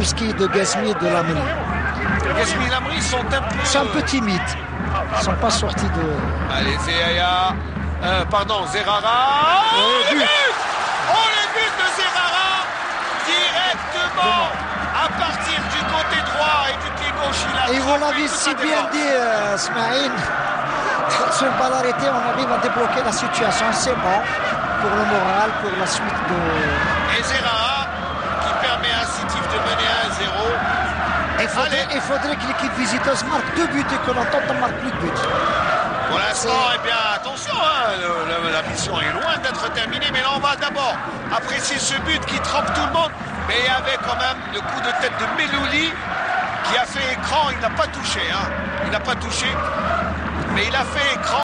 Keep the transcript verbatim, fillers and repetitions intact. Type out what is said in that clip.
de Ghazmi et de Lamri. Ghazmi et Lamri sont un peu... Ils sont un peu timides. Ils ne sont pas sortis de... Allez, Zéaya. Euh, pardon, Zerrara. Oh, oh, le but. but Oh, le but de Zerrara directement à partir du côté droit et du pied gauche. Il a et vous l'avez si bien dit, euh, Smaïn. Sur le bal arrêté, on arrive à débloquer la situation. C'est bon pour le moral, pour la suite de... Et Zerrara qui permet à Sétif de mener un zéro. Il faudrait, il faudrait que l'équipe visiteuse marque deux buts et que l'entente ne marque plus de buts. Pour l'instant, eh bien, attention, hein, le, le, la mission est loin d'être terminée, mais là, on va d'abord apprécier ce but qui trompe tout le monde. Mais il y avait quand même le coup de tête de Melouli qui a fait écran. Il n'a pas touché, hein. Il n'a pas touché, mais il a fait écran.